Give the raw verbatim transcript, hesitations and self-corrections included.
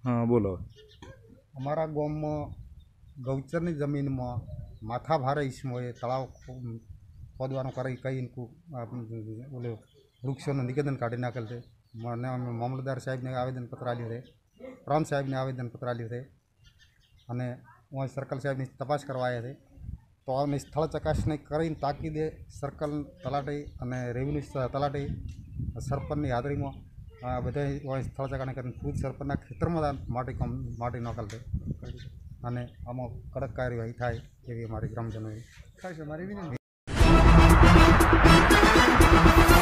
हाँ बोलो। અમારા ગામમાં ગૌચરની જમીનમાં માથા ભારે ઈસમોએ તળાવ ખોદવાનું કરી કહીને ઓલું વૃક્ષોનું નિવેદન કાઢી નાખેલ છે. મને અમે મામલતદાર સાહેબને આવેદનપત્ર આપ્યું છે, પ્રાંત સાહેબને આવેદનપત્ર આપ્યું છે અને હું સર્કલ સાહેબની તપાસ કરવા આવ્યા છે. તો આની સ્થળ ચકાસણી કરીને તાકીદે સર્કલ તલાટી અને રેવન્યુ તલાટી સરપંચની હાજરીમાં આ બધા સ્થળ ચકાસણી કરીને ખુદ સરપંચના ખેતરમાં માટી કામ માટી નોકલ છે અને આમાં કડક કાર્યવાહી થાય એવી અમારી ગ્રામજનોની ખાસ અમારી વિનંતી.